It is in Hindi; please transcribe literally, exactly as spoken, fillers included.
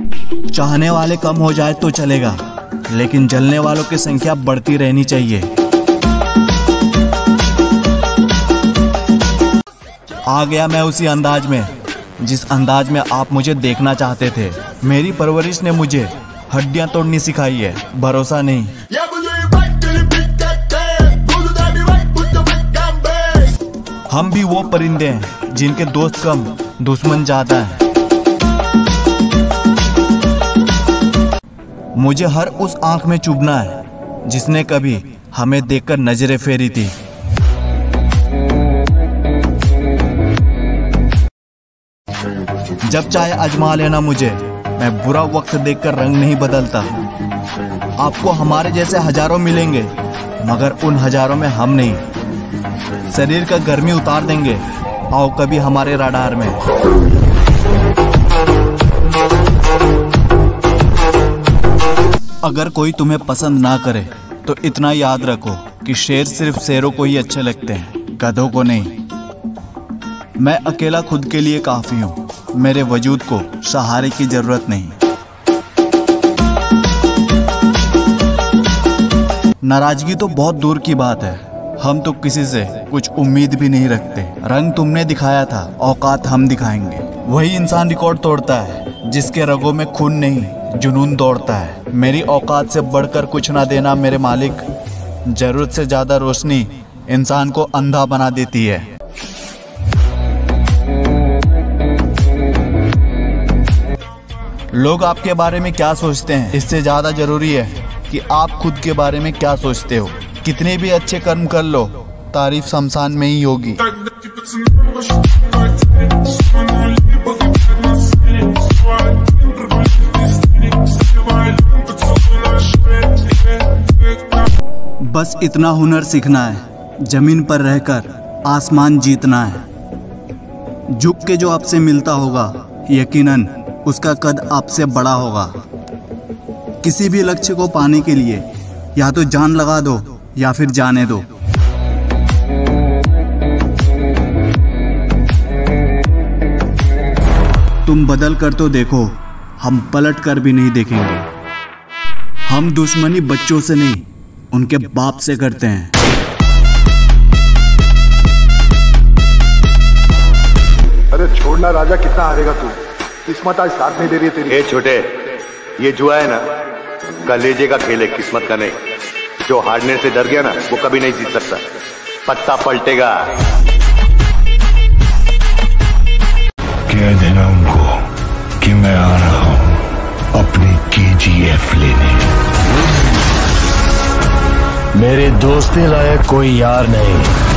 चाहने वाले कम हो जाए तो चलेगा, लेकिन जलने वालों की संख्या बढ़ती रहनी चाहिए। आ गया मैं उसी अंदाज में जिस अंदाज में आप मुझे देखना चाहते थे। मेरी परवरिश ने मुझे हड्डियां तोड़नी सिखाई है, भरोसा नहीं। हम भी वो परिंदे हैं जिनके दोस्त कम दुश्मन ज्यादा है। मुझे हर उस आंख में चुभना है जिसने कभी हमें देखकर नजरें फेरी थी। जब चाहे आजमा लेना मुझे, मैं बुरा वक्त देखकर रंग नहीं बदलता। आपको हमारे जैसे हजारों मिलेंगे, मगर उन हजारों में हम नहीं। शरीर का गर्मी उतार देंगे, आओ कभी हमारे रडार में। अगर कोई तुम्हें पसंद ना करे तो इतना याद रखो कि शेर सिर्फ शेरों को ही अच्छे लगते हैं, गधों को नहीं। मैं अकेला खुद के लिए काफी हूँ, मेरे वजूद को सहारे की जरूरत नहीं। नाराजगी तो बहुत दूर की बात है, हम तो किसी से कुछ उम्मीद भी नहीं रखते। रंग तुमने दिखाया था, औकात हम दिखाएंगे। वही इंसान रिकॉर्ड तोड़ता है जिसके रगों में खून नहीं जुनून दौड़ता है। मेरी औकात से बढ़कर कुछ ना देना मेरे मालिक। जरूरत से ज्यादा रोशनी इंसान को अंधा बना देती है। लोग आपके बारे में क्या सोचते हैं, इससे ज्यादा जरूरी है कि आप खुद के बारे में क्या सोचते हो। कितने भी अच्छे कर्म कर लो, तारीफ शमशान में ही होगी। बस इतना हुनर सीखना है, जमीन पर रहकर आसमान जीतना है। झुक के जो आपसे मिलता होगा, यकीनन उसका कद आपसे बड़ा होगा। किसी भी लक्ष्य को पाने के लिए या तो जान लगा दो या फिर जाने दो। तुम बदल कर तो देखो, हम पलट कर भी नहीं देखेंगे। हम दुश्मनी बच्चों से नहीं, उनके बाप से करते हैं। अरे छोड़ना राजा, कितना हारेगा तू? किस्मत आज साथ नहीं दे रही है तेरी। ए छोटे, ये जुआ है ना, कलेजे का खेल है, किस्मत का नहीं। जो हारने से डर गया ना, वो कभी नहीं जीत सकता। पत्ता पलटेगा। कह देना उनको कि मैं आ रहा हूं अपनी के जी एफ लेने। मेरे दोस्ती लायक कोई यार नहीं।